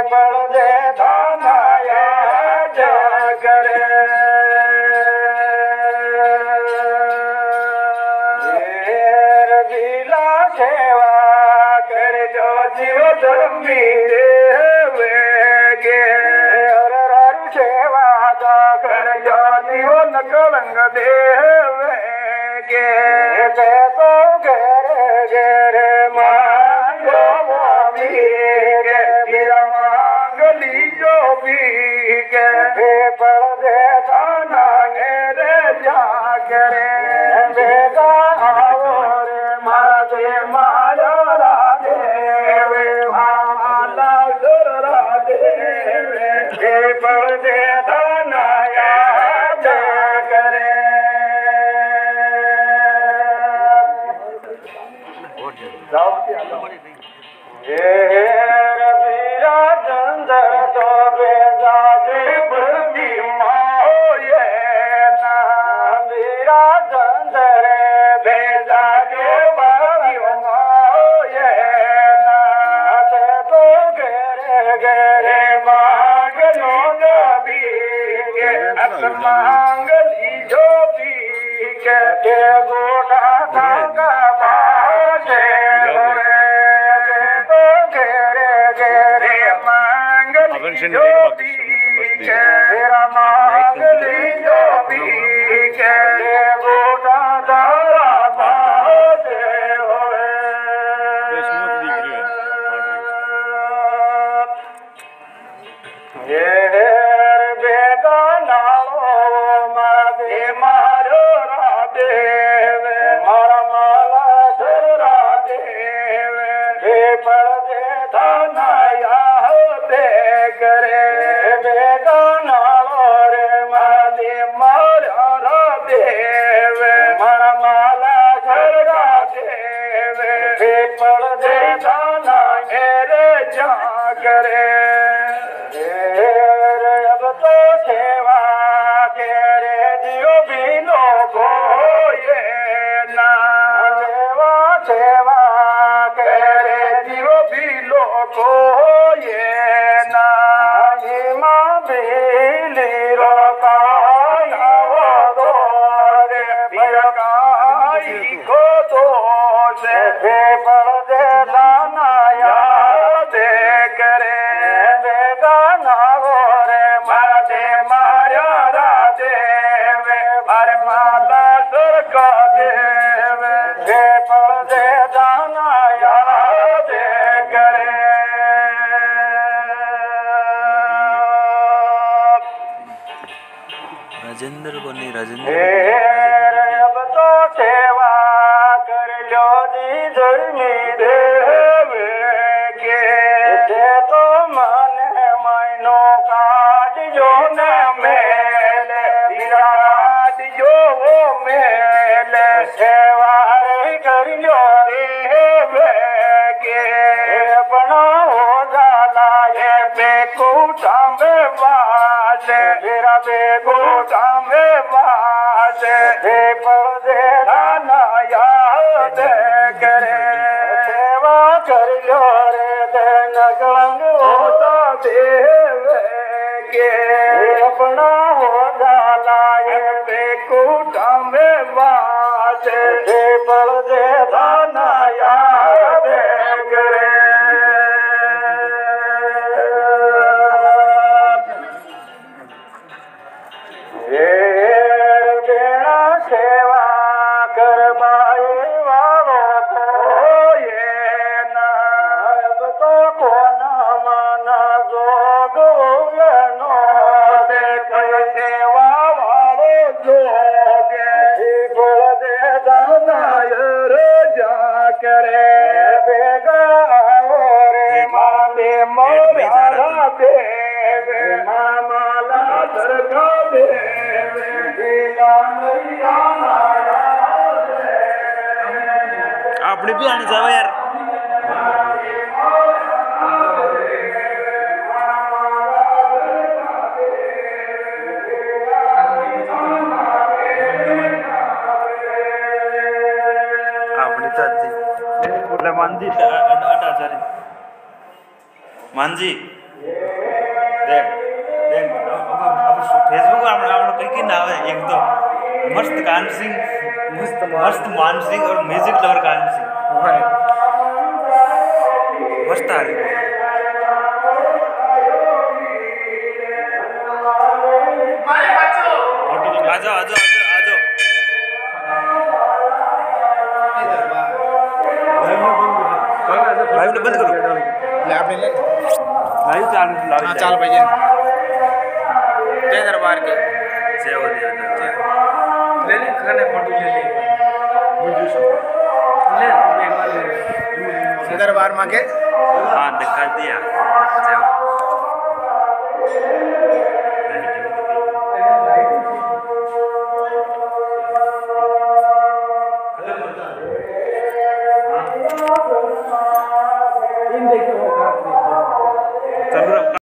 पड़ दे दानाया जागरे रवीला सेवा कर जो जीव धर्मी वेगे हर सेवा कर जो जीव नकलंग देवेगे तो घेरे घेरे मांगो गे मांगली जो भी गे पड़ दे दाना रे जागरे बेगा आओ रे माते माया राधे वे माला सुर राधे वे पड़ दे दाना जागरे रवीरा चंदर तो बेजा बड़ी माओ ये ना वीरा चंदर बेजा बड़ी माओ ये ना तो घेरे घेरे मांगलो नबी के मांगली जो भी के गोटा धागा बाजे जो भी तेरा मांगली जो भी के गोटा धारा बाजे होए ये बेगा नालो मादे मारो राधे मारा माला धरा देवे पड़ दे दानाया करे बेगा नालो रे मादे मारा राधे मारा माला धरा देवे पड़ दे दाना रे जा करे अब तो सेवा तेरे दियो भी लोगो ये ना सेवा तेरे दियो भी लोगो ये ना माँ बेली रोकाया वो दो रे भयकाई को दो से पड़ दे दाना याद करे बेगाना वो रे माते माया राधे वे भर माला सुर का देवे पड़ दे दाना याद करे राजेंद्र को नहीं राजेंद्र अब तो सेवा कर लो जी धर्मी देवे के तो मन मनो काट जो न मेल विराट जो वो मेल सेवा कर लो रे के अपना हो जाला ये बेकूटा में बात मेरा बेकूटा में बात पड़ दे दाना याद करे सेवा कर लो रे देन कलंग होता देव के अपना हो जाला ये बेकूटा में बात पड़ दे दाना याद करे सेवा कर बाई वालो तो ये ना अब तो कोना माना जोग नो देख सेवा वालो जोग बोल दे दाना रे जा करे बेगा रे माते मोरा देवे माला सरगा देवे अपने भी आने जाओ यार अपनी तो अच्छी मानजी मानजी देख देख अब फेसबुक हम कहीं की नाम है एक तो मस्त कान सिंह मस्त मान सिंह और म्यूजिक लवर कान सिंह मस्त आदमी आ जाओ आ जाओ आ जाओ लाइव बंद करो आपने ले लाइव चालू हाँ चाल भाई जय दरबार के जय हो जय ले ले खाने फोटो ले ले दरबार माँ के हाँ दिखा दिया जय हो